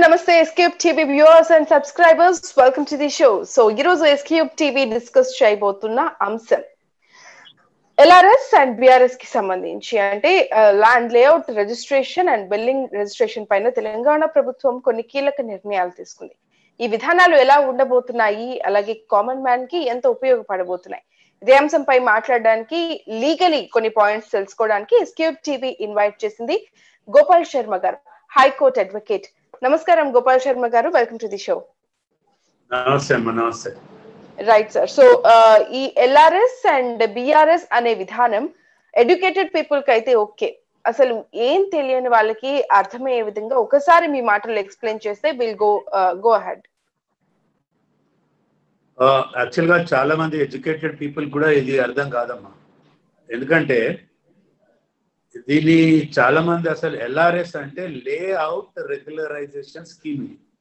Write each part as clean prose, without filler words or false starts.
Namaste, SCube TV viewers and subscribers. Welcome to the show. So, ఈరోజు SCube TV discuss చేయబోతున్న అంశం LRS and BRS కి సంబంధించి అంటే land layout registration and building registration పైన తెలంగాణ ప్రభుత్వం కొన్ని కీలక నిర్ణయాలు తీసుకుంది. ఈ విధానాలు ఎలా ఉండబోతున్నాయి, అలాగే కామన్ మ్యాన్ కి ఎంత ఉపయోగపడబోతున్నాయి, ఇదే అంశంపై మాట్లాడడానికి లీగలీ కొన్ని పాయింట్స్ తెలుసుకోవడానికి SCube TV ఇన్వైట్ చేసింది గోపాల్ శర్మ గారు, హైకోర్టు అడ్వకేట్. నమస్కారం Gopal Sharma garu, welcome to the show. నమస్తే. Right sir. సో ఈ LRS అండ్ BRS అనే విధానం ఎడ్యుకేటెడ్ పీపుల్ కి అయితే ఓకే, అసలు ఏం తెలియని వాళ్ళకి అర్థమయ్యే విధంగా ఒకసారి మీ మాటలు ఎక్స్ప్లెయిన్ చేస్తే విల్ గో అహెడ్. యాక్చువల్ గా చాలా మంది ఎడ్యుకేటెడ్ పీపుల్ కూడా ఇది అర్థం కాదమ్మా. ఎందుకంటే దీని చాలా మంది అసలు LRS అంటే లేఅవుట్ రెగ్యులరైజేషన్ స్కీమ్.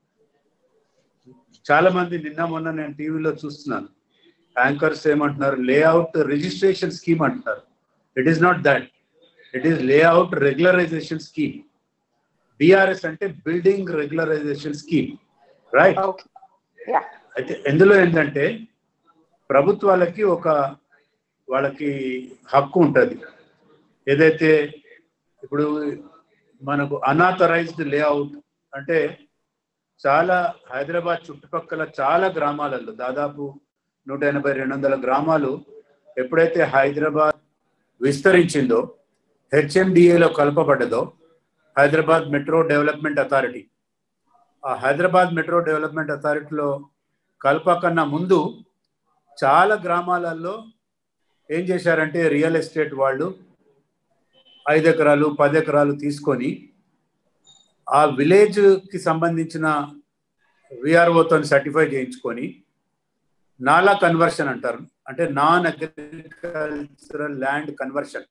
చాలా మంది నిన్న మొన్న నేను టీవీలో చూస్తున్నాను, యాంకర్స్ ఏమంటున్నారు, లేఅవుట్ రిజిస్ట్రేషన్ స్కీమ్ అంటున్నారు. It is not that, it is layout regularization scheme. BRS అంటే బిల్డింగ్ రెగ్యులరైజేషన్ స్కీమ్, రైట్? అయితే ఇందులో ఏంటంటే ప్రభుత్వాలకి వాళ్ళకి హక్కు ఉంటుంది. ఏదైతే ఇప్పుడు మనకు అన్ఆథరైజ్డ్ లేఅవుట్ అంటే చాలా హైదరాబాద్ చుట్టుపక్కల చాలా గ్రామాలలో దాదాపు 180-200 గ్రామాలు ఎప్పుడైతే హైదరాబాద్ విస్తరించిందో, HMDAలో కలపబడ్డదో, హైదరాబాద్ మెట్రో డెవలప్మెంట్ అథారిటీ, ఆ హైదరాబాద్ మెట్రో డెవలప్మెంట్ అథారిటీలో కలపకన్నా ముందు చాలా గ్రామాలలో ఏం చేశారంటే రియల్ ఎస్టేట్ వాళ్ళు 5 ఎకరాలు 10 ఎకరాలు తీసుకొని ఆ విలేజ్కి సంబంధించిన VROతో సర్టిఫై చేయించుకొని నాలా కన్వర్షన్ అంటారు, అంటే non agricultural land conversion,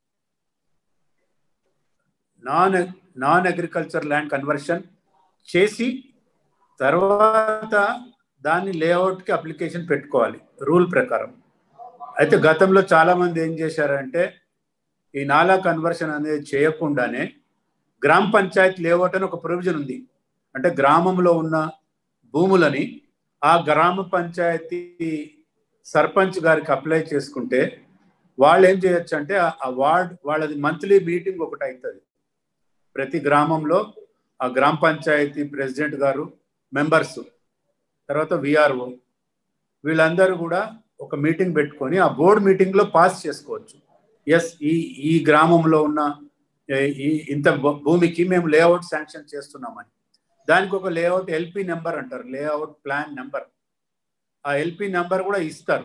non agriculture land conversion చేసి తర్వాత దాన్ని లేఅవుట్కి అప్లికేషన్ పెట్టుకోవాలి రూల్ ప్రకారం. అయితే గతంలో చాలామంది ఏం చేశారంటే ఈ నాలా కన్వర్షన్ అనేది చేయకుండానే గ్రామ పంచాయతీ లేఅవుట్ అని ఒక ప్రొవిజన్ ఉంది. అంటే గ్రామంలో ఉన్న భూములని ఆ గ్రామ పంచాయతీ సర్పంచ్ గారికి అప్లై చేసుకుంటే వాళ్ళు ఏం చేయొచ్చు అంటే ఆ వాళ్ళది మంత్లీ మీటింగ్ ఒకటి అవుతుంది ప్రతి గ్రామంలో. ఆ గ్రామ పంచాయతీ ప్రెసిడెంట్ గారు, మెంబర్స్, తర్వాత VRO వీళ్ళందరూ కూడా ఒక మీటింగ్ పెట్టుకొని ఆ బోర్డు మీటింగ్లో పాస్ చేసుకోవచ్చు. ఎస్, ఈ గ్రామంలో ఉన్న ఇంత భూమికి మేము లేఅవుట్ శాంక్షన్ చేస్తున్నామని. దానికి ఒక లేఅవుట్ LP నెంబర్ అంటారు, లేఅవుట్ ప్లాన్ నెంబర్. ఆ LP నెంబర్ కూడా ఇస్తారు.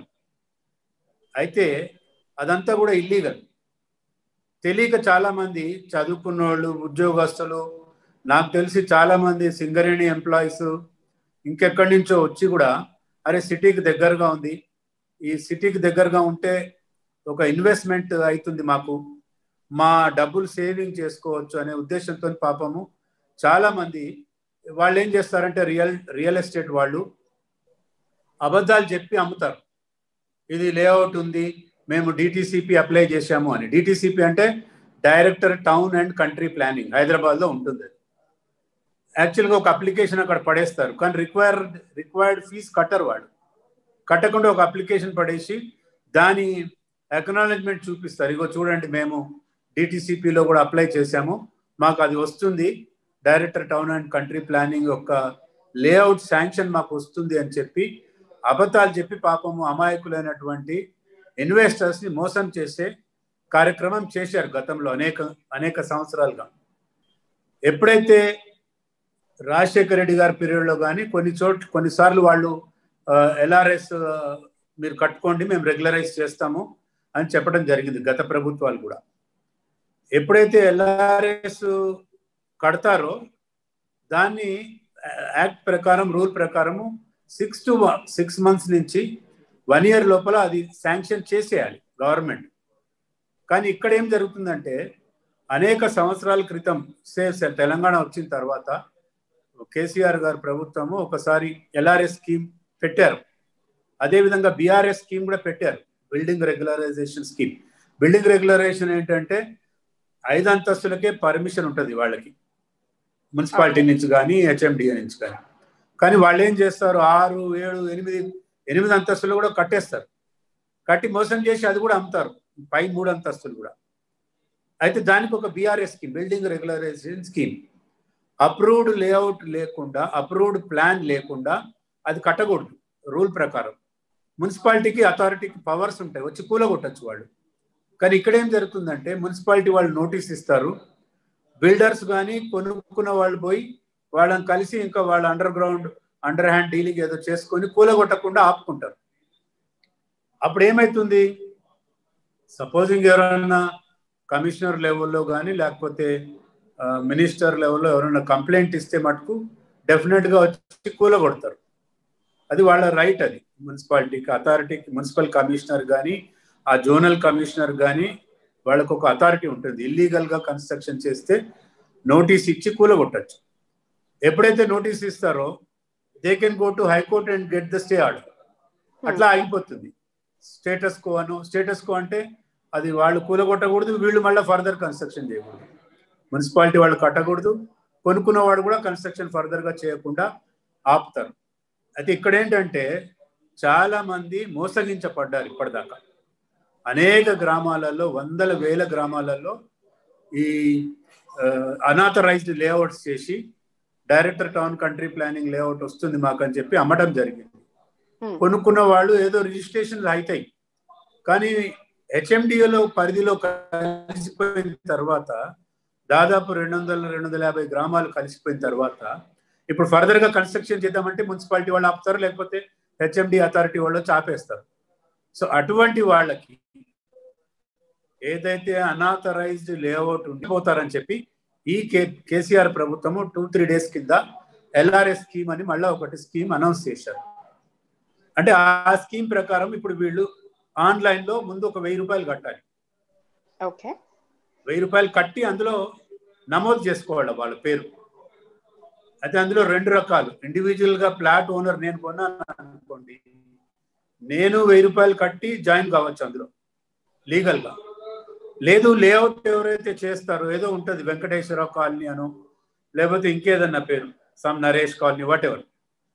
అయితే అదంతా కూడా ఇల్లీగల్. తెలియక చాలామంది చదువుకున్న వాళ్ళు, ఉద్యోగస్తులు, నాకు తెలిసి చాలామంది సింగరేణి ఎంప్లాయీస్ ఇంకెక్కడి నుంచో వచ్చి కూడా అరే సిటీకి దగ్గరగా ఉంది, ఈ సిటీకి దగ్గరగా ఉంటే ఒక ఇన్వెస్ట్మెంట్ అవుతుంది, మా డబ్బులు సేవింగ్ చేసుకోవచ్చు అనే ఉద్దేశంతో పాపము చాలామంది వాళ్ళు ఏం చేస్తారంటే రియల్ ఎస్టేట్ వాళ్ళు అబద్ధాలు చెప్పి అమ్ముతారు. ఇది లేఅవుట్ ఉంది, మేము DTCP అప్లై చేశాము అని. DTCP అంటే director town and country planning, హైదరాబాద్లో ఉంటుంది. యాక్చువల్గా ఒక అప్లికేషన్ అక్కడ పడేస్తారు, కానీ రిక్వైర్డ్ ఫీజు కట్టరు. వాళ్ళు కట్టకుండా ఒక అప్లికేషన్ పడేసి దాని అక్నాలెడ్జ్మెంట్ చూపిస్తారు, ఇగో చూడండి మేము DTCPలో కూడా అప్లై చేశాము, మాకు అది వస్తుంది, director town and country planning యొక్క లేఅవుట్ శాంక్షన్ మాకు వస్తుంది అని చెప్పి అబద్ధాలు చెప్పి పాపము అమాయకులైనటువంటి ఇన్వెస్టర్స్ని మోసం చేసే కార్యక్రమం చేశారు గతంలో అనేక సంవత్సరాలుగా. ఎప్పుడైతే రాజశేఖర రెడ్డి గారి పీరియడ్లో కానీ కొన్నిసార్లు వాళ్ళు LRS మీరు కట్టుకోండి, మేము రెగ్యులరైజ్ చేస్తాము అని చెప్పడం జరిగింది గత ప్రభుత్వాలు కూడా. ఎప్పుడైతే LRS కడతారో దాన్ని యాక్ట్ ప్రకారం, రూల్ ప్రకారము 6 months నుంచి 1 year లోపల అది శాంక్షన్ చేసేయాలి గవర్నమెంట్. కానీ ఇక్కడ ఏం జరుగుతుందంటే అనేక సంవత్సరాల క్రితం తెలంగాణ వచ్చిన తర్వాత కేసీఆర్ గారు ప్రభుత్వము ఒకసారి LRS స్కీమ్ పెట్టారు. అదేవిధంగా BRS స్కీమ్ కూడా పెట్టారు, building regularization scheme. Building regularization ఏంటంటే 5 అంతస్తులకే పర్మిషన్ ఉంటుంది వాళ్ళకి, మున్సిపాలిటీ నుంచి కానీ హెచ్ఎండిఏ నుంచి కానీ. కానీ వాళ్ళు ఏం చేస్తారు, 6, 7, 8 అంతస్తులు కూడా కట్టేస్తారు. కట్టి మోసం చేసి అది కూడా అమ్ముతారు, పై 3 అంతస్తులు కూడా. అయితే దానికి ఒక BRS scheme, building regularization scheme. Approved layout లేకుండా, అప్రూవ్డ్ ప్లాన్ లేకుండా అది కట్టకూడదు రూల్ ప్రకారం. మున్సిపాలిటీకి అథారిటీకి పవర్స్ ఉంటాయి, వచ్చి కూలగొట్టచ్చు వాళ్ళు. కానీ ఇక్కడ ఏం జరుగుతుందంటే మున్సిపాలిటీ వాళ్ళు నోటీస్ ఇస్తారు, బిల్డర్స్ కానీ కొనుక్కున్న వాళ్ళు పోయి వాళ్ళని కలిసి ఇంకా వాళ్ళ అండర్ హ్యాండ్ డీలింగ్ ఏదో చేసుకొని కూలగొట్టకుండా ఆపుకుంటారు. అప్పుడు ఏమవుతుంది, సపోజింగ్ ఎవరైనా కమిషనర్ లెవెల్లో కానీ లేకపోతే మినిస్టర్ లెవెల్లో ఎవరైనా కంప్లైంట్ ఇస్తే మటుకు డెఫినెట్గా వచ్చి కూలగొడతారు. అది వాళ్ళ రైట్. అది మున్సిపాలిటీకి అథారిటీకి మున్సిపల్ కమిషనర్ కానీ ఆ జోనల్ కమిషనర్ కానీ వాళ్ళకు ఒక అథారిటీ ఉంటుంది. ఇల్లీగల్గా కన్స్ట్రక్షన్ చేస్తే నోటీస్ ఇచ్చి కూలగొట్టచ్చు. ఎప్పుడైతే నోటీస్ ఇస్తారో they can go to high court and get the stay order. అట్లా ఆగిపోతుంది. స్టేటస్ కో అంటే అది వాళ్ళు కూలగొట్టకూడదు, వీళ్ళు మళ్ళీ ఫర్దర్ కన్స్ట్రక్షన్ చేయకూడదు. మున్సిపాలిటీ వాళ్ళు కట్టకూడదు, కొనుక్కున్నవాడు కూడా కన్స్ట్రక్షన్ ఫర్దర్గా చేయకుండా ఆపుతారు. అయితే ఇక్కడ ఏంటంటే చాలా మంది మోసగించబడ్డారు ఇప్పటిదాకా. అనేక గ్రామాలలో, వందల వేల గ్రామాలలో ఈ అనాథరైజ్డ్ లేఅవుట్స్ చేసి director town country planning layout వస్తుంది మాకని చెప్పి అమ్మడం జరిగింది. కొనుక్కున్న వాళ్ళు ఏదో రిజిస్ట్రేషన్లు అవుతాయి, కానీ హెచ్ఎండిఏలో పరిధిలో కలిసిపోయిన తర్వాత దాదాపు 200-250 గ్రామాలు కలిసిపోయిన తర్వాత ఇప్పుడు ఫర్దర్గా కన్స్ట్రక్షన్ చేద్దామంటే మున్సిపాలిటీ వాళ్ళు ఆపుతారు, లేకపోతే హెచ్ఎండి అథారిటీ వాళ్ళు ఆపేస్తారు. సో అటువంటి వాళ్ళకి ఏదైతే అనాథరైజ్డ్ లేఅవుట్ ఉండిపోతారని చెప్పి ఈ కేసీఆర్ ప్రభుత్వము 2-3 డేస్ కింద ఎల్ఆర్ఎస్ స్కీమ్ అని మళ్ళీ ఒకటి స్కీమ్ అనౌన్స్ చేశారు. అంటే ఆ స్కీమ్ ప్రకారం ఇప్పుడు వీళ్ళు ఆన్లైన్లో ముందు ఒక 1000 రూపాయలు కట్టాలి. 1000 రూపాయలు కట్టి అందులో నమోదు చేసుకోవాలి వాళ్ళ పేరు. అయితే అందులో 2 రకాలు. ఇండివిజువల్గా ఫ్లాట్ ఓనర్ నేను కొన్నాను అనుకోండి, నేను 1000 రూపాయలు కట్టి జాయిన్ కావచ్చు అందులో లీగల్గా. లేదు లేఅవుట్ ఎవరైతే చేస్తారో ఏదో ఉంటుంది, వెంకటేశ్వర కాలనీ అను లేకపోతే ఇంకేదన్నా పేరు, some Naresh colony, whatever,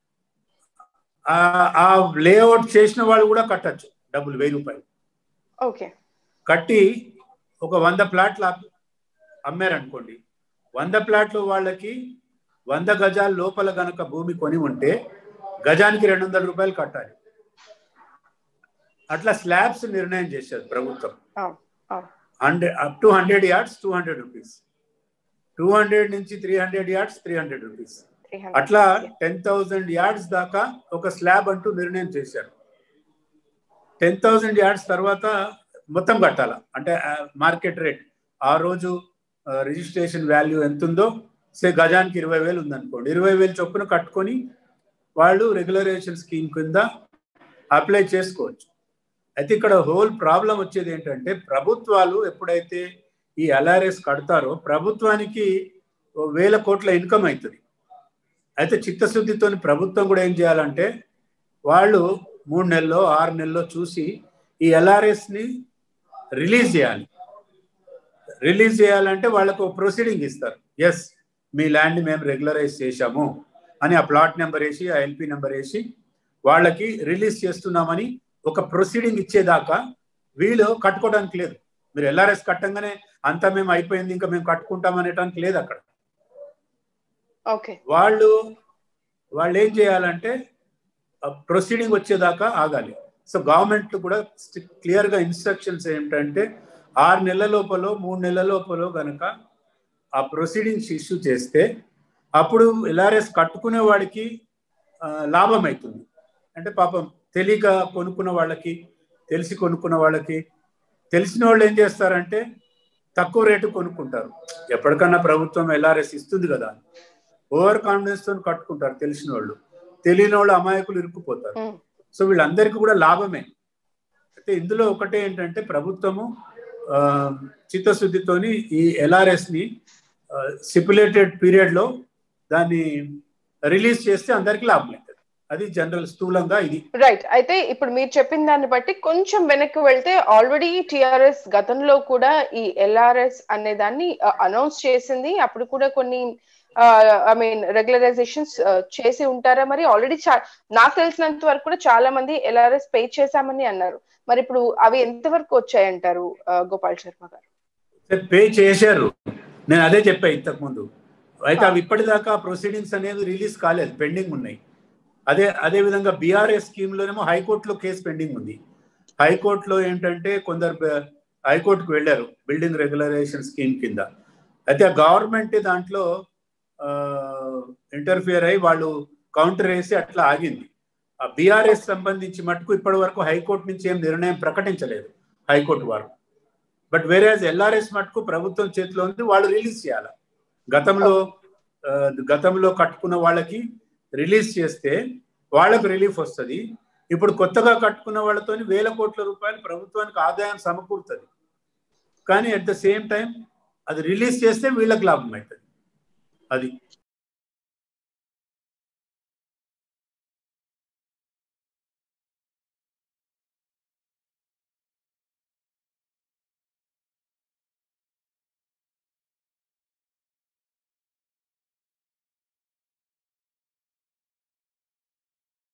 ఆ లేఅవుట్ చేసిన వాళ్ళు కూడా కట్టచ్చు డబ్బులు 1000 రూపాయలు. కట్టి ఒక 100 ప్లాట్లు అమ్మారనుకోండి, 100 ప్లాట్లు వాళ్ళకి 100 గజాల లోపల గనక భూమి కొని ఉంటే గజానికి 200 రూపాయలు కట్టాలి. అట్లా స్లాబ్స్ నిర్ణయం చేశారు ప్రభుత్వం. అప్ టు 100 yards 200 రూపీస్, 200 నుంచి 300 yards 300 రూపీస్, అట్లా 10,000 yards దాకా ఒక స్లాబ్ అంటూ నిర్ణయం చేశారు. 10,000 yards తర్వాత మొత్తం కట్టాల. అంటే మార్కెట్ రేట్ ఆ రోజు రిజిస్ట్రేషన్ వాల్యూ ఎంత ఉందో, గజానికి 20,000 ఉందనుకోండి, 20,000 చొప్పున కట్టుకొని వాళ్ళు రెగ్యులరైజేషన్ స్కీమ్ కింద అప్లై చేసుకోవచ్చు. అయితే ఇక్కడ హోల్ ప్రాబ్లం వచ్చేది ఏంటంటే ప్రభుత్వాలు ఎప్పుడైతే ఈ ఎల్ఆర్ఎస్ కడతారో ప్రభుత్వానికి 1,000 కోట్ల ఇన్కమ్ అవుతుంది. అయితే చిత్తశుద్ధితో ప్రభుత్వం కూడా ఏం చేయాలంటే వాళ్ళు 3 నెలల్లో 6 నెలల్లో చూసి ఈ ఎల్ఆర్ఎస్ని రిలీజ్ చేయాలి. రిలీజ్ చేయాలంటే వాళ్ళకు ప్రొసీడింగ్ ఇస్తారు. ఎస్, మీ ల్యాండ్ని మేము రెగ్యులరైజ్ చేశాము అని ఆ ప్లాట్ నెంబర్ వేసి ఆ ఎల్పి నెంబర్ వేసి వాళ్ళకి రిలీజ్ చేస్తున్నామని ఒక ప్రొసీడింగ్ ఇచ్చేదాకా వీళ్ళు కట్టుకోవడానికి లేదు. మీరు ఎల్ఆర్ఎస్ కట్టంగానే అంతా మేము అయిపోయింది ఇంకా మేము కట్టుకుంటాం అనేటానికి లేదు అక్కడ. వాళ్ళు ఏం చేయాలంటే ప్రొసీడింగ్ వచ్చేదాకా ఆగాలి. సో గవర్నమెంట్ కూడా క్లియర్గా ఇన్స్ట్రక్షన్స్ ఏంటంటే 6 నెలల లోపల 3 నెలల లోపల కనుక ఆ ప్రొసీడింగ్స్ ఇష్యూ చేస్తే అప్పుడు ఎల్ఆర్ఎస్ కట్టుకునే వాడికి లాభం అవుతుంది. అంటే పాపం తెలియక కొనుక్కున్న వాళ్ళకి, తెలిసి కొనుక్కున్న వాళ్ళకి, తెలిసిన వాళ్ళు ఏం చేస్తారంటే తక్కువ రేటు కొనుక్కుంటారు. ఎప్పటికన్నా ప్రభుత్వం ఎల్ఆర్ఎస్ ఇస్తుంది కదా, ఓవర్ కాన్ఫిడెన్స్ తో కట్టుకుంటారు తెలిసిన వాళ్ళు. తెలియని వాళ్ళు అమాయకులు ఇరుక్కుపోతారు. సో వీళ్ళందరికీ కూడా లాభమే. అయితే ఇందులో ఒకటే ఏంటంటే ప్రభుత్వము చిత్తశుద్ధితోని ఈ ఎల్ఆర్ఎస్ని స్టిపులేటెడ్ పీరియడ్లో దాన్ని రిలీజ్ చేస్తే అందరికీ లాభం అవుతుంది. అది జనరల్ స్థూలంగా ఇది. రైట్. అయితే ఇప్పుడు మీరు చెప్పిన దాన్ని బట్టి కొంచెం వెనక్కి వెళ్తే ఆల్రెడీ టిఆర్ఎస్ గతంలో కూడా ఈ ఎల్ఆర్ఎస్ అనే దాన్ని అనౌన్స్ చేసింది. అప్పుడు కూడా కొన్ని ఐ మీన్ రెగ్యులరైజేషన్స్ చేసి ఉంటారా? మరి ఆల్రెడీ నాకు తెలిసినంత వరకు కూడా చాలా మంది ఎల్ఆర్ఎస్ పే చేశామని అన్నారు. మరి ఇప్పుడు అవి ఎంత వరకు వచ్చాయంటారు గోపాల్ శర్మ గారు? పే చేశారు, నేను అదే చెప్పా ఇంతకు ముందు. అయితే అవి ఇప్పటిదాకా ప్రొసీడింగ్స్ అనేది రిలీజ్ కాలేదు, పెండింగ్ ఉన్నాయి. అదే విధంగా బీఆర్ఎస్ స్కీమ్లోనేమో హైకోర్టులో కేసు పెండింగ్ ఉంది. హైకోర్టులో ఏంటంటే కొందరు హైకోర్టుకు వెళ్ళారు బిల్డింగ్ రెగ్యులరైజేషన్ స్కీమ్ కింద. అయితే ఆ గవర్నమెంట్ దాంట్లో ఇంటర్ఫియర్ అయ్యి వాళ్ళు కౌంటర్ వేసి అట్లా ఆగింది. ఆ బీఆర్ఎస్ సంబంధించి మటుకు ఇప్పటి వరకు హైకోర్టు నుంచి ఏం నిర్ణయం ప్రకటించలేదు హైకోర్టు వారు. బట్ వేరేజ్ ఎల్ఆర్ఎస్ మటుకు ప్రభుత్వం చేతిలో ఉంది, వాళ్ళు రిలీజ్ చేయాలి. గతంలో కట్టుకున్న వాళ్ళకి రిలీజ్ చేస్తే వాళ్ళకు రిలీఫ్ వస్తుంది. ఇప్పుడు కొత్తగా కట్టుకున్న వాళ్ళతో వేల కోట్ల రూపాయలు ప్రభుత్వానికి ఆదాయం సమకూరుతుంది. కానీ అట్ ద సేమ్ టైం అది రిలీజ్ చేస్తే వీళ్ళకి లాభం అవుతుంది. అది